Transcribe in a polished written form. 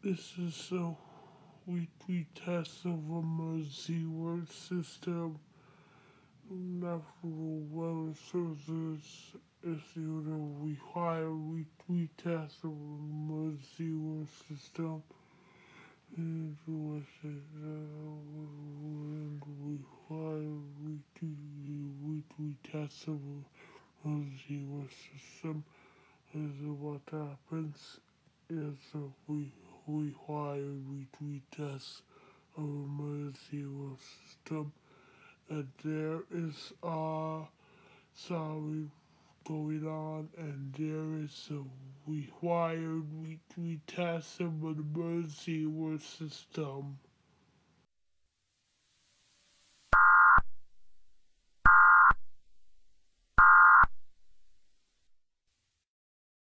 This is a weekly test of emergency alert system. National Weather Services issued a required weekly test of emergency alert system. And required weekly test of emergency alert system. Is what happens is we require weekly tests of emergency alert system, and there is sorry going on, and there is a required weekly test of an emergency alert system.